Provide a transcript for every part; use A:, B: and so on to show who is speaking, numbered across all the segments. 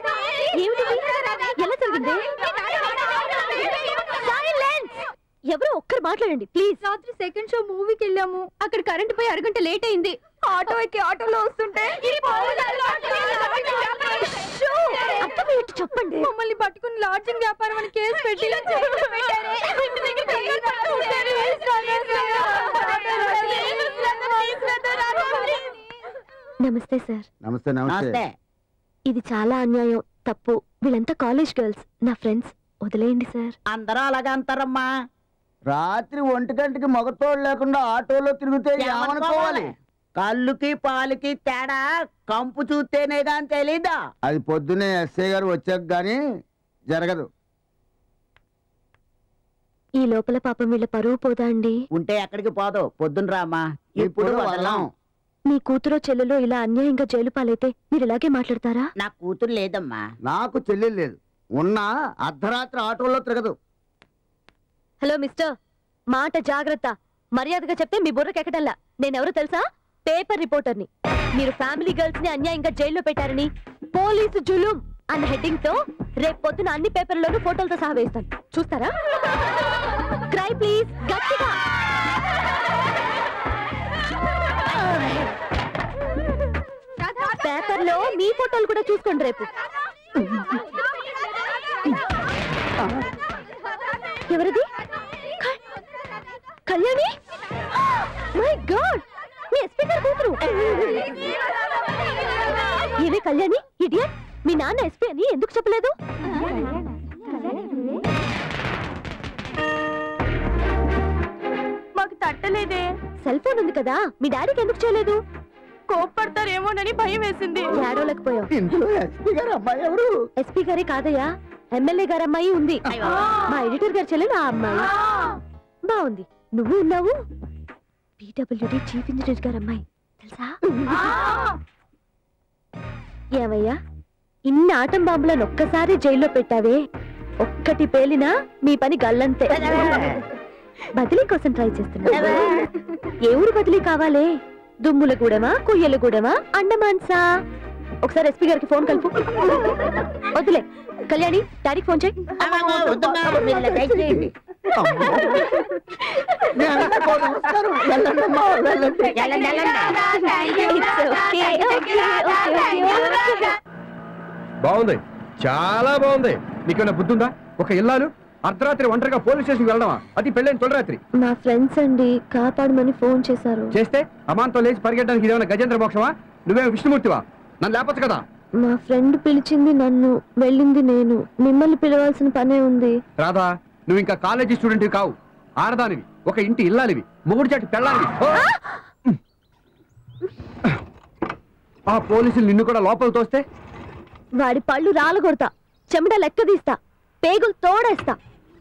A: ఎలా జరిగింది? ఎవరో ఒక్కరు మాట్లాడండి ప్లీజ్.
B: రాత్రి సెకండ్ షో మూవీకి వెళ్ళాము. అక్కడ కరెంట్ పోయి అరగంట లేట్ అయింది. ఆటో ఎక్కి ఆటోలో వస్తుంటే
A: చెప్పండి.
B: మమ్మల్ని పట్టుకుని లాడ్జింగ్ వ్యాపారం అని కేసు పెట్టి
A: నమస్తే సార్.
C: నమస్తే. నమస్తే.
A: ఇది చాలా అన్యాయం, తప్పు. వీళ్ళంతా కాలేజ్ గర్ల్స్, నా ఫ్రెండ్స్. వదిలేయండి సార్.
D: అందరూ అలాగే అంటారమ్మా.
C: రాత్రి 1 గంటకి మగతోడు లేకుండా ఆటోలో తిరిగితే ఏమనుకోవాలి?
D: కళ్ళుకి పాలకి తేడా కంపు చూస్తేనే గాని తెలీదా?
C: అది పొద్దునే ఎస్ఐ గారు వచ్చాక గాని జరగదు.
A: ఈ లోపల పాపం వీళ్ళ పరువు పోదా అండి?
D: ఉంటే ఎక్కడికి పోదు, పొద్దున రామ్మా. ఇప్పుడు వదలం.
A: మీ కూతురో చెల్లెలో ఇలా అన్యాయంగా జైలు పాలైతే మీరు ఇలాగే మాట్లాడతారా?
D: నా కూతురు లేదమ్మా.
C: నాకు చెల్లెలు లేదు. ఉన్నా అర్ధరాత్రి ఆటోలో తిరగదు.
A: హలో మిస్టర్, మాట జాగ్రత్త. మర్యాదగా చెప్తే మీ బుర్రకెక్కడల్లా. నేనెవరో తెలుసా? పేపర్ రిపోర్టర్ని. మీరు ఫ్యామిలీ గర్ల్స్ ని అన్యాయంగా జైల్లో పెట్టారని పోలీసు జులుం అన్న హెడ్డింగ్ తో రేపు పొద్దున అన్ని పేపర్లోనూ ఫోటోలతో సహా వేస్తాను. చూస్తారా? క్రై ప్లీజ్, గట్టిగా. పేపర్లో మీ ఫోటోలు కూడా చూసుకోండి రేపు. ఎవరిది? కళ్యాణి? మై గాడ్, మీ ఎస్పీ గారి కూతురు. ఏమే కళ్యాణి, ఇడియట్, మీ నాన్న ఎస్పీ అని ఎందుకు చెప్పలేదు?
B: మాకు తట్టలేదే.
A: సెల్ ఫోన్ ఉంది కదా, మీ డాడీకి ఎందుకు చేయలేదు?
B: కోప్పడతారేమోనని భయం వేసింది.
A: ఏడవలేకపోయావు.
C: ఇంట్లో ఎస్పీ గారు అమ్మాయి ఎవరు?
A: ఎస్పీ గారే కాదయ్యా, ఎమ్మెల్యే గారి అమ్మాయి ఉంది. మా ఎడిటర్ గారు చెల్లెలు ఆ అమ్మాయి. బాగుంది. నువ్వు ఉన్నావు. PWD చీఫ్ ఇంజనీర్ గారు అమ్మాయి తెలుసా? ఏమయ్యా, ఇన్ని ఆటం బాంబులను ఒక్కసారి జైల్లో పెట్టావే, ఒక్కటి పేలినా మీ పని గల్లంతే. బదిలీ కోసం ట్రై చేస్తున్నా. ఏ ఊరు బదిలీ కావాలే? దుమ్ములగూడెమా, కొయ్యలగూడెమా, అండమాన్సా? ఒకసారి ఎస్పీ గారికి ఫోన్ కలుపు. వద్దులే కళ్యాణి, డాడీకి ఫోన్ చేయి.
E: బాగుంది, చాలా బాగుంది. నీకేమైనా బుద్ధి ఉందా? ఒక ఇల్లాలు అర్ధరాత్రి ఒంటరిగా పోలీస్ స్టేషన్ వెళ్ళడమా? అది పెళ్ళైన తొలరాత్రి.
A: మా ఫ్రెండ్స్ అండి కాపాడమని ఫోన్ చేశారు.
E: చేస్తే అమాంతో లేచి పరిగెట్టడానికి ఇదేమైనా గజేంద్ర మోక్షమా? నువ్వేమో విష్ణుమూర్తివా? నన్ను లేపచ్చు కదా.
A: మా ఫ్రెండ్ పిలిచింది నన్ను, వెళ్ళింది నేను. మిమ్మల్ని పిలవాల్సిన పనే ఉంది.
E: రాధా, నువ్వు ఇంకా కాలేజీ స్టూడెంట్ కావు, ఆడదానివి, ఒక ఇంటి ఇల్లాలివి, మొగుడు చాటి పెళ్ళాలివి. ఆ పోలీసులు నిన్ను కూడా లోపల తోస్తే
A: వాడి పళ్ళు రాలగొడతా, చెమట లెక్క తీస్తా, పేగులు తోడేస్తా.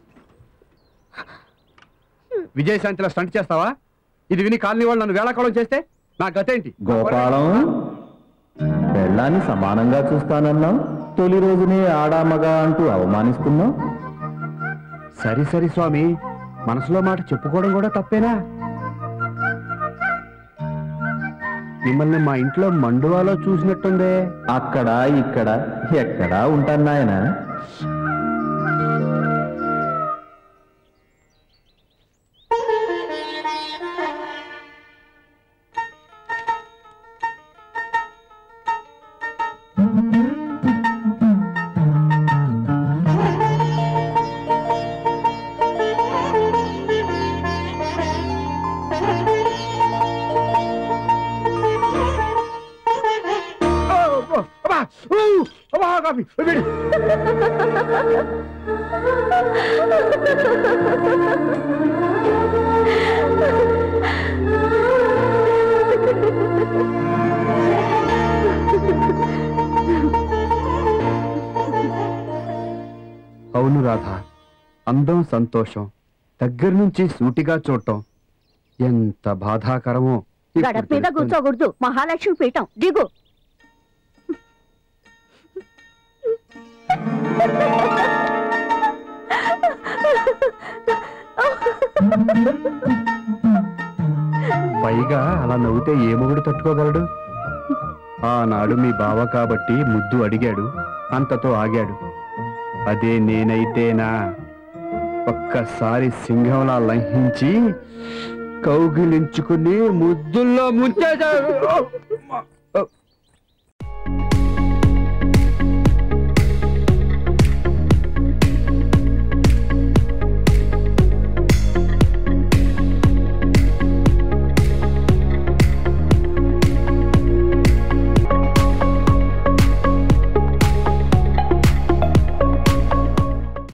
E: విజయశాంతిలో స్టంట్ చేస్తావా? ఇది విని కాలనీ వాళ్ళు నన్ను వేళాకోళం చేస్తే నా గతేంటి?
F: గోపాలం, పెళ్ళాన్ని సమానంగా చూస్తానన్నావు, తొలి రోజునే ఆడామగా అంటూ అవమానిస్తున్నావు.
E: సరి సరి స్వామి, మనసులో మాట చెప్పుకోవడం కూడా తప్పేనా? మిమ్మల్ని మా ఇంట్లో మండువాలో చూసినట్టుందే.
F: అక్కడ ఇక్కడ ఎక్కడా ఉంటాను నాయన.
E: అవును రాధా, అందం సంతోషం దగ్గర నుంచి సూటిగా చూడటం ఎంత బాధాకరమో.
A: గడప మీద కూర్చోకూడదు, మహాలక్ష్మి పీఠం దిగు.
E: పైగా అలా నవ్వుతే ఏ మొగుడు తట్టుకోగలడు? ఆనాడు మీ బావ కాబట్టి ముద్దు అడిగాడు, అంతతో ఆగాడు. అదే నేనైతేనా ఒక్కసారి సింహంలా లంఘించి కౌగిలించుకుని ముద్దుల్లో ముంచేశాడు.